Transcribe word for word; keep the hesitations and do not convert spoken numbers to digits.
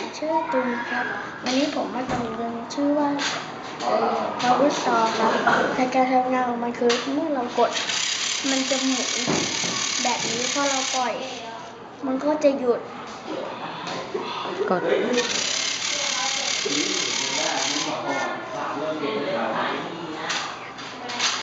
ชื่อตุนครับวันนี้ผมมาจะเรียนชื่อว่าเอ่อพาวเวอร์ซอว์ครับในการทำงานของมันคือเมื่อเรากดมันจะหมุนแบบนี้พอเราปล่อยมันก็จะหยุดกด